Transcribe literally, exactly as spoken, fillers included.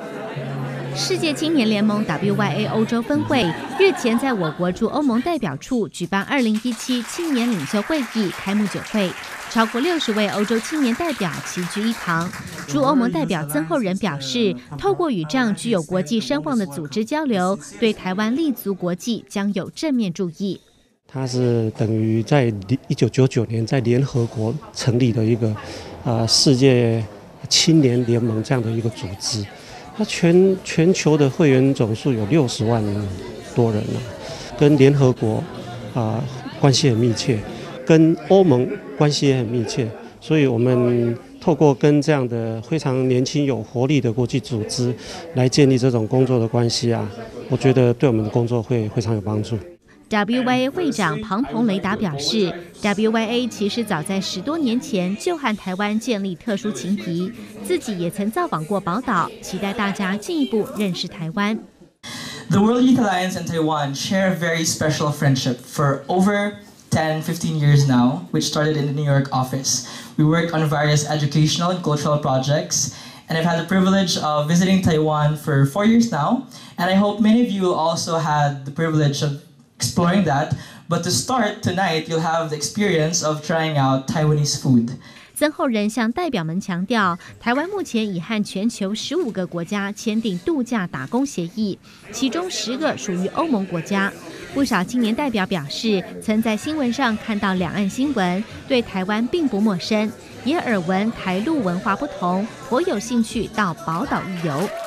世界青年联盟 W Y A 欧洲分会日前在我国驻欧盟代表处举办二零一七青年领袖会议开幕酒会，超过六十位欧洲青年代表齐聚一堂。驻欧盟代表曾厚仁表示，透过与这样具有国际声望的组织交流，对台湾立足国际将有正面注意。 它是等于在一九九九年在联合国成立的一个呃世界青年联盟这样的一个组织。它全全球的会员总数有六十万多人了，跟联合国啊、呃、关系很密切，跟欧盟关系也很密切，所以我们透过跟这样的非常年轻有活力的国际组织来建立这种工作的关系啊，我觉得对我们的工作会非常有帮助。 W Y A 会长庞彭雷达表示 ，W Y A 其实早在十多年前就和台湾建立特殊情谊，自己也曾造访过宝岛，期待大家进一步认识台湾。 The World Youth Alliance and Taiwan share a very special friendship for over ten, fifteen years now, which started in the New York office. We work on various educational and cultural projects, and I've had the privilege of visiting Taiwan for four years now, and I hope many of you also had the privilege of exploring that, but to start tonight, you'll have the experience of trying out Taiwanese food. 曾厚仁向代表们强调，台湾目前已和全球十五个国家签订度假打工协议，其中十个属于欧盟国家。不少青年代表表示，曾在新闻上看到两岸新闻，对台湾并不陌生，也耳闻台陆文化不同，颇有兴趣到宝岛一游。